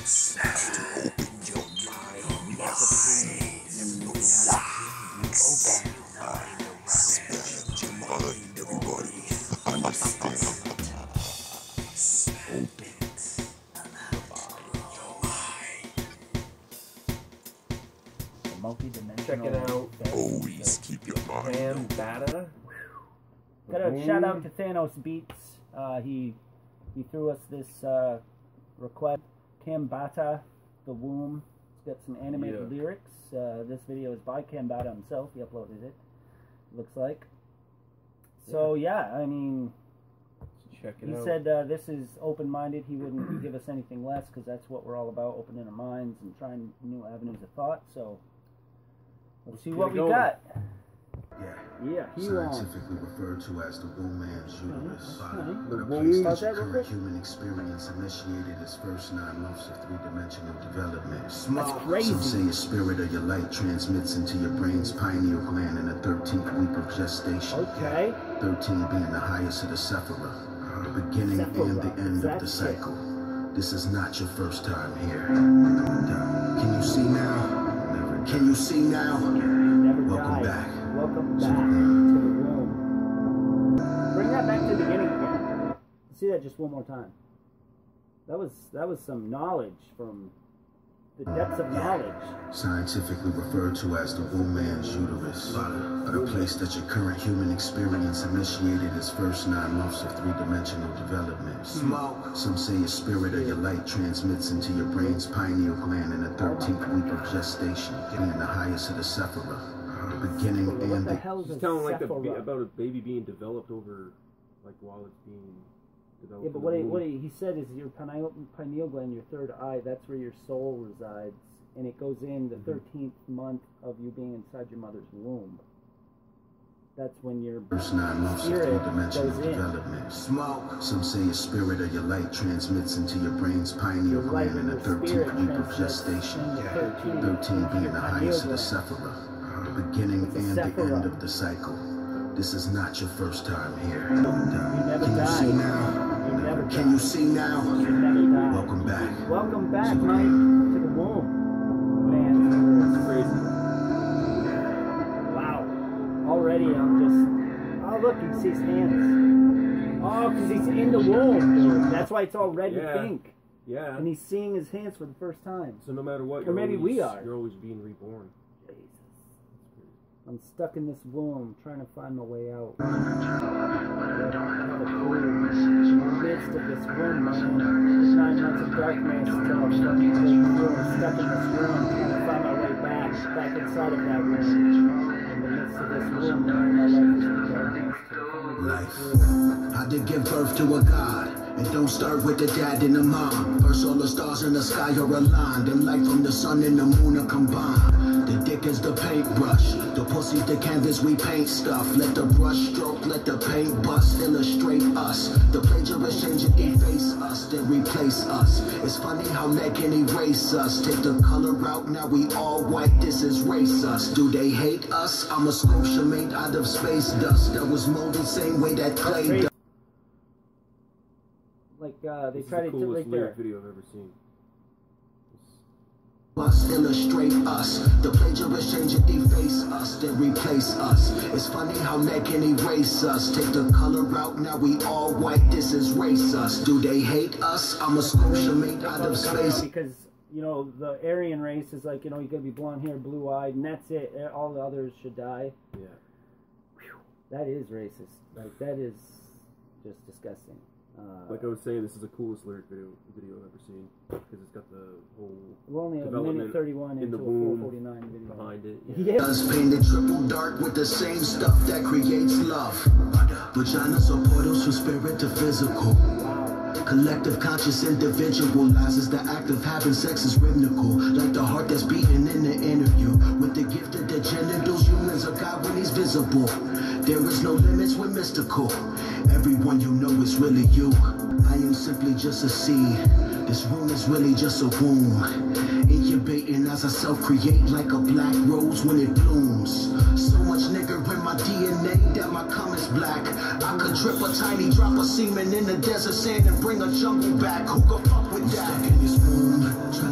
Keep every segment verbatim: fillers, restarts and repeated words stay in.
It's have to open your mind. Your eyes. Open your mind. Expand your mind, everybody. Understand. Open your mind. Multi-dimensional. Check it out. Always keep your mind Cam open. Bata. Got a shout out to Thanos Beats. Uh, he he threw us this uh, request. Cam Bata, The Womb. It's got some animated Yeah. lyrics. Uh, this video is by Cam Bata himself. He uploaded it. Looks like. So yeah, I mean, Check it he out. said uh, this is open-minded. He wouldn't give us anything less because that's what we're all about: opening our minds and trying new avenues of thought. So let's see Let's what get we going. got. Yeah. Yeah, he won. Scientifically referred to as the womb man's uterus. Okay. But a Womb. place Start that that your real current quick. human experience initiated its first nine months of three-dimensional development. That's crazy. Some say your spirit or your light transmits into your brain's pineal gland in the thirteenth week of gestation. Okay. thirteen being the highest of the sephira, the beginning and the Sephira, end of the that's it. cycle. This is not your first time here. Can you see now? Can you see now? Never Welcome died. back. Welcome back to the womb. Bring that back to the beginning again. See that just one more time. That was that was some knowledge from the depths of knowledge. Scientifically referred to as the womb man's uterus, but a place that your current human experience initiated its first nine months of three-dimensional development. Smoke. Some say your spirit or your light transmits into your brain's pineal gland in the thirteenth week of gestation, being the highest of the sephira, the beginning What and the the hell is He's a telling like the, be- sephora? about a baby being developed over, like while it's being developed. Yeah, but in what the he, what womb. he, he said is your pineal, pineal gland, your third eye, that's where your soul resides. And it goes in the Mhm. thirteenth month of you being inside your mother's womb. That's when your first nine months of spirit three-dimensional goes in. development. Smoke. Some say your spirit or your light transmits into your brain's pineal Your light gland in and the your spirit thirteenth week of transmits gestation. in the thirteenth thirteen into being your the pineal highest of the gland. sephira, the beginning It's a and the sephira. end of the cycle. This is not your first time here. You never Can you died. see now? You never Can died. you see now? You never died. Welcome back. Welcome back, Mike, to the womb. Man, It's crazy. wow. Already I'm just... Oh, look, he sees hands. Oh, because he's in the womb. That's why it's all red Yeah. and pink. Yeah. And he's seeing his hands for the first time. So no matter what, Or you're maybe always, we are. You're always being reborn. Jesus. I'm stuck in this womb trying to find my way out. In the midst of this room, man. There's nine months of darkness till I'm stuck in this room, stuck in this room, trying to find my way back, back inside of that room. In the midst of this room, man, my life is in darkness. Life. I did give birth to a god. It don't start with the dad and the mom. First all the stars in the sky are aligned. Then light from the sun and the moon are combined. The dick is the paintbrush. The pussy's the canvas we paint stuff. Let the brush stroke, let the paint bust. Illustrate us. The plagiarist change and deface us. Then replace us. It's funny how lead can erase us. Take the color out, now we all white. This is race us. Do they hate us? I'm a sculpture made out of space dust. That was molded same way that clay does. Like, uh, they This is tried the to do coolest right there. lyric video I've ever seen. Us illustrate us. The plagiarist change and deface us, then replace us. It's funny how lead can erase us. Take the color out, now we all white. This is race us. Do they hate us? I'm a sculpture made out of space. Because, you know, the Aryan race is like, you know, you gotta be blonde hair, blue eyed, and that's it. All the others should die. Yeah. Whew, that is racist. Like, that is just disgusting. Uh, Like I was saying, this is the coolest lyric video video I've ever seen because it's got the whole we're only a development minute thirty-one in into the a four womb forty-nine video. behind it. Yeah. Us painted triple dark with the same stuff that creates love. Vaginas are portals from spirit to physical. Wow. Collective conscious individualizes the act of having sex is rhythmical. Like the heart that's beating in the interview. With the gift of the genitals, humans are God when he's visible. There is no limits, we're mystical. Everyone you know is really you. I am simply just a seed. This room is really just a womb. Incubating as I self-create like a black rose when it blooms. So much nigger in my D N A that my cum is black. I could drip a tiny drop of semen in the desert sand and bring a jungle back. Who could fuck with that? Stuck in this womb,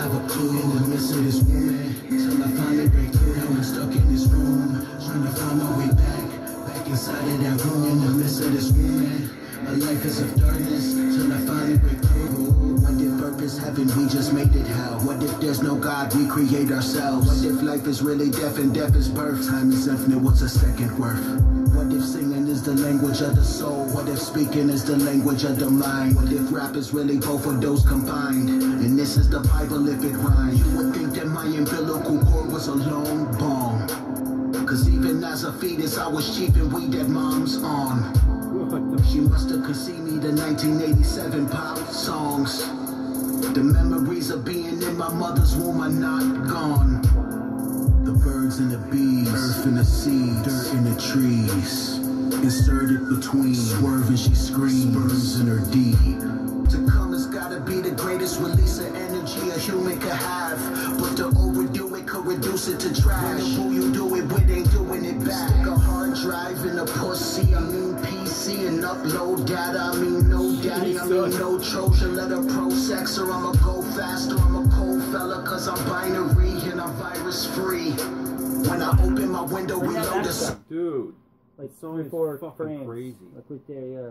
have a clue in the midst of this woman. Till I finally break through, now I'm stuck in this room, trying to find my way back, back inside of that room in the midst of this woman. My life is of darkness, till I finally break through. What if purpose heaven, we just made it hell? What if there's no God, we create ourselves? What if life is really death and death is birth? Time is infinite, what's a second worth? What if singing is the language of the soul? What if speaking is the language of the mind? What if rap is really both of those combined? And this is the Bible if it rhymes. You would think that my umbilical cord was a long bomb, cause even as a fetus I was cheaping weed that mom's on. She must have conceived me the nineteen eighty-seven pop songs. The memories of being in my mother's womb are not gone. The birds and the bees, earth and the sea, dirt and the trees, inserted between, swerving she screams, sperms in her D. To come has gotta be the greatest release of energy a human could have, but to overdo it could reduce it to trash. Who you do it with ain't doing it back. Stick a hard drive in a pussy, I mean P C, and upload data, I mean no daddy, I mean no Trojan, let her pro sex or I'ma go faster, I'm a cold fella cause I'm binary and I'm virus free. When I open my window, we load the Dude, Like song three, is four fucking frames. crazy. Like right there, yeah.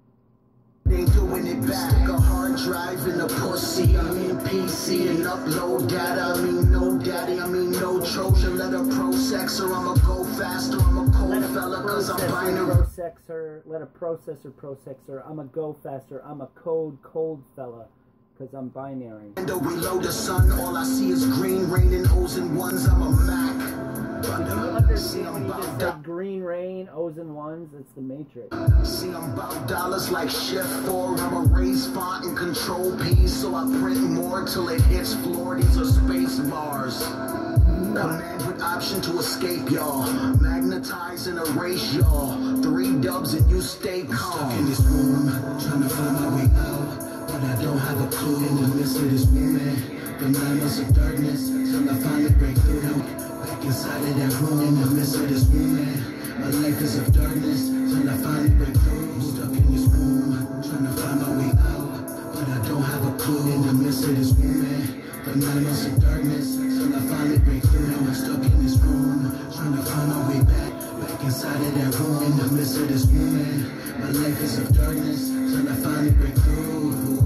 They doing it back. Stick a hard drive in a pussy, I mean P C, and upload data, I mean no daddy, I mean no Trojan, let her pro sex or I'ma go faster, I'm a cold fella cause I'm binary. Pro-sex her, let a processor pro-sex her, I'm a go faster, I'm a code cold fella, cause I'm binary. Window reload the sun, all I see is green rain and O's and ones, I'm a Mac. Do you understand when you just said green rain, O's and ones? It's the Matrix. See, I'm about dollars like shift four. I'm a raise font and control P, so I print more till it hits floor. These are space bars. Command with option to escape, y'all. Magnetize and erase, y'all. Three dubs and you stay calm. Stuck in this room, trying to find my way out, but I don't have a clue in the midst of this woman. The nine months of darkness till I finally break through. Back inside of that room in the midst of this woman. My life is of darkness till I finally break through. Stuck in this room, trying to find my way out, but I don't have a clue in the midst of this woman. The nine months of darkness till I finally break through. Now I'm stuck in this room, trying to find my way back. Back inside of that room in the midst of this woman. My life is of darkness till I finally break through.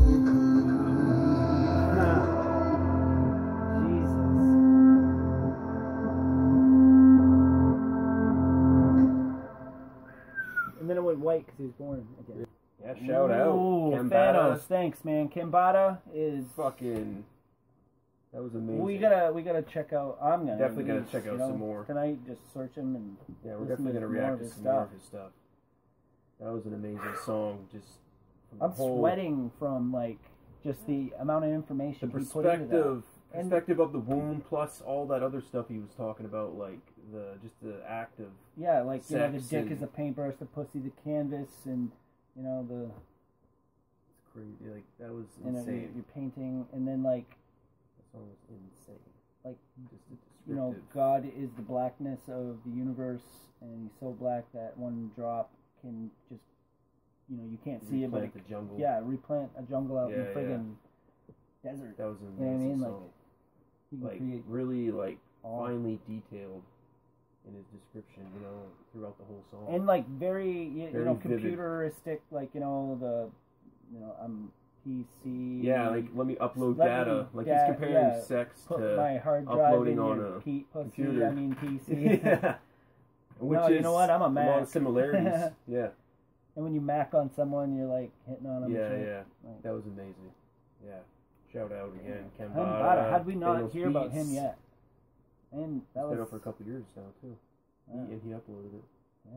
White because he was born again. Yeah, shout out. Ooh, Kembada. Thanos, thanks, man. Kembada is Fucking. That was amazing. We gotta, we gotta check out. I'm gonna definitely gotta least, check out you know, some more tonight. Just search him and yeah, we're listen definitely to gonna more react of to his some more stuff. of his stuff. That was an amazing song. Just from the I'm whole, sweating from like just the amount of the information he put into that. perspective, And- perspective of the womb, plus all that other stuff he was talking about, like the just the act of Yeah, like you know, the sex dick and- is a paintbrush, the pussy the canvas, and you know the it's crazy. Like that was you know insane. you're, you're painting, and then like That song was insane. like Just the you know descriptive- God is the blackness of the universe, and he's so black that one drop can just you know you can't see it, but replant it, the jungle. yeah, replant a jungle out in Yeah, the friggin' desert. That was an You know what I amazing mean? Like, song. You can Like create really like all- finely detailed in his description, you know, throughout the whole song. and like very you, Very you know vivid. computeristic, like you know the you know I'm P C. yeah, like let me upload Let data. me like da- he's comparing yeah, sex put to my hard drive uploading in on your a P- pussy, computer. I mean P C. yeah. Which No, is you know what? I'm a a lot Mac. of similarities. yeah. And when you Mac on someone, you're like hitting on them. Yeah, and shit. yeah. Like, That was amazing. Yeah. Shout out again, Kembada. Kembada, how'd we not Thanos hear about Beats. him yet? And that It's was been out for a couple years now too. yeah, He, and he uploaded it. yeah.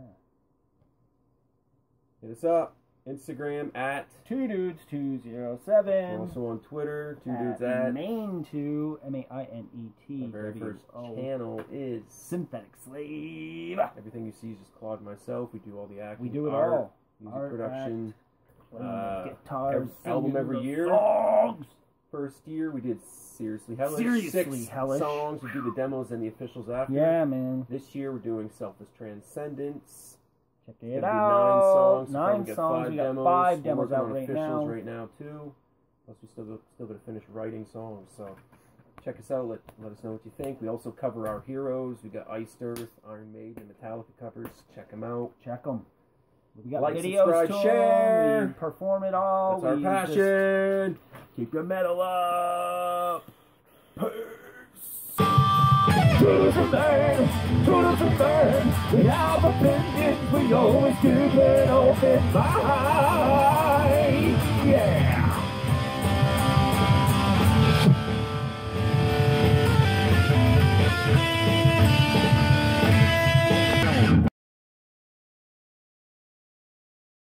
Hit us up. Instagram at. Two dudes two zero We're seven. also on Twitter. Two dudes at at. main two M A I N E T Our very W first O. channel is Synthetic Slave. everything you see is just Claude and myself. We do all the acting. We do it art, all. Music Art, production. Playing Uh, guitars, every- album singing every the year. songs. First year we did Seriously Hellish. Seriously Six Hellish. songs. We do the demos and the officials after. Yeah, man. This year we're doing Selfless Transcendence. Check It's it gonna be out. Nine songs. We'll Nine probably get songs. Five We got demos. five We're demos working out on right officials now. right now too. Plus we still got, still got to finish writing songs. So check us out. Let, let us know what you think. We also cover our heroes. We got Iced Earth, Iron Maiden, Metallica covers. Check them out. Check them. We got Like, videos subscribe, to 'em. share. We perform it all. That's our We passion. Keep your metal up. Peace. Truth and burn, truth and burn. We have opinions, we always keep an open mind.